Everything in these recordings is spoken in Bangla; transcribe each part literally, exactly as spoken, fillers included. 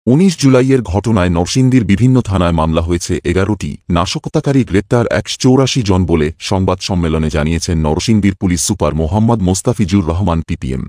উনিশ জুলাইয়ের ঘটনায় নরসিংদীর বিভিন্ন থানায় মামলা হয়েছে এগারোটি, নাশকতাকারী গ্রেপ্তার একশো চৌরাশি জন বলে সংবাদ সম্মেলনে জানিয়েছেন নরসিংদীর police super Mohammad Mostafizur Rahman PPM.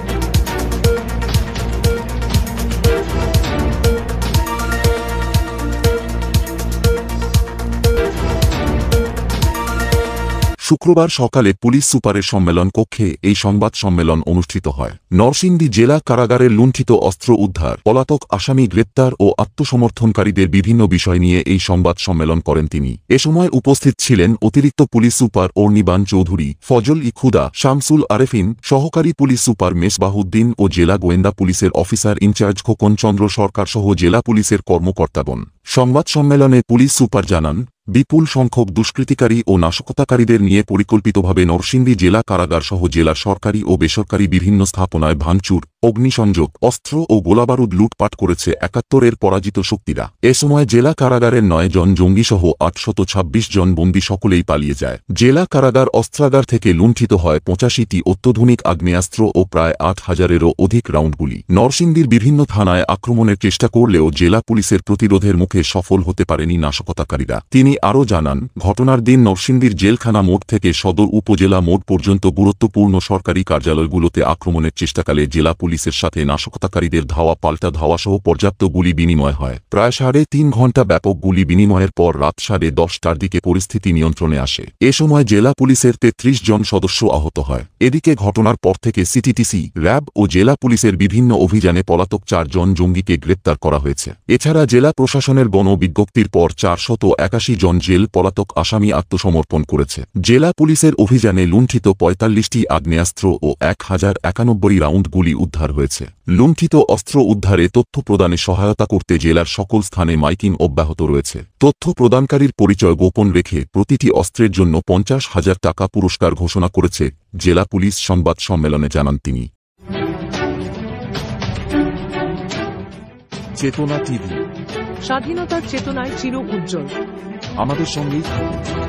শুক্রবার সকালে পুলিশ সুপারের সম্মেলন কক্ষে এই সংবাদ সম্মেলন অনুষ্ঠিত হয়। নরসিংদী জেলা কারাগারের লুণ্ঠিত অস্ত্র উদ্ধার, পলাতক আসামি গ্রেপ্তার ও আত্মসমর্থনকারীদের বিভিন্ন বিষয় নিয়ে এই সংবাদ সম্মেলন করেন তিনি। এ সময় উপস্থিত ছিলেন অতিরিক্ত পুলিশ সুপার অর্নিবান চৌধুরী, ফজল ই খুদা, শামসুল আরেফিন, সহকারী পুলিশ সুপার মেসবাহুদ্দিন ও জেলা গোয়েন্দা পুলিশের অফিসার ইনচার্জ খোকন চন্দ্র সরকার সহ জেলা পুলিশের কর্মকর্তাগণ। সংবাদ সম্মেলনে পুলিশ সুপার জানান, বিপুল সংখ্যক দুষ্কৃতিকারী ও নাশকতাকারীদের নিয়ে পরিকল্পিতভাবে নরসিংদী জেলা কারাগার সহ জেলার সরকারি ও বেসরকারি বিভিন্ন স্থাপনায় ভাঙচুর, অগ্নিসংযোগ, অস্ত্র ও গোলাবারুদ লুটপাট করেছে একাত্তরের পরাজিত শক্তিরা। এ সময় জেলা কারাগারের নয় জন জঙ্গিসহ আটশত ছাব্বিশ জন বন্দী সকলেই পালিয়ে যায়। জেলা কারাগার অস্ত্রাগার থেকে লুণ্ঠিত হয় পঁচাশিটি অত্যাধুনিক আগ্নেয়াস্ত্র ও প্রায় আট হাজারেরও অধিক রাউন্ড গুলি। নরসিংদীর বিভিন্ন থানায় আক্রমণের চেষ্টা করলেও জেলা পুলিশের প্রতিরোধের মুখে সফল হতে পারেনি নাশকতাকারীরা। তিনি আরও জানান, ঘটনার দিন নরসিংদীর জেলখানা মোড় থেকে সদর উপজেলা মোড় পর্যন্ত গুরুত্বপূর্ণ সরকারি কার্যালয়গুলোতে আক্রমণের চেষ্টাকালে জেলা পুলিশের সাথে নাশকতাকারীদের ধাওয়া পাল্টা ধাওয়াসহ পর্যাপ্ত গুলি বিনিময় হয়। প্রায় সাড়ে তিন ঘণ্টা ব্যাপক গুলি বিনিময়ের পর রাত সাড়ে দশটার দিকে পরিস্থিতি নিয়ন্ত্রণে আসে। এ সময় জেলা পুলিশের তেত্রিশ জন সদস্য আহত হয়। এদিকে ঘটনার পর থেকে সিটিটিসি, র্যাব ও জেলা পুলিশের বিভিন্ন অভিযানে পলাতক চারজন জঙ্গিকে গ্রেপ্তার করা হয়েছে। এছাড়া জেলা প্রশাসনের গণ বিজ্ঞপ্তির পর চারশত একাশি জন জেল পলাতক আসামি আত্মসমর্পণ করেছে। জেলা পুলিশের অভিযানে লুণ্ঠিত পঁয়তাল্লিশটি আগ্নেয়াস্ত্র ও এক হাজার একানব্বই রাউন্ড গুলি উদ্ধার হয়েছে। লুণ্ঠিত অস্ত্র উদ্ধারে তথ্য প্রদানে সহায়তা করতে জেলার সকল স্থানে মাইকিং অব্যাহত রয়েছে। তথ্য প্রদানকারীর পরিচয় গোপন রেখে প্রতিটি অস্ত্রের জন্য পঞ্চাশ হাজার টাকা পুরস্কার ঘোষণা করেছে জেলা পুলিশ। সংবাদ সম্মেলনে জানান তিনি। চেতনা টিভি, স্বাধীনতার চেতনায় চির উজ্জ্বল। আমাদের সঙ্গেই থাকুন।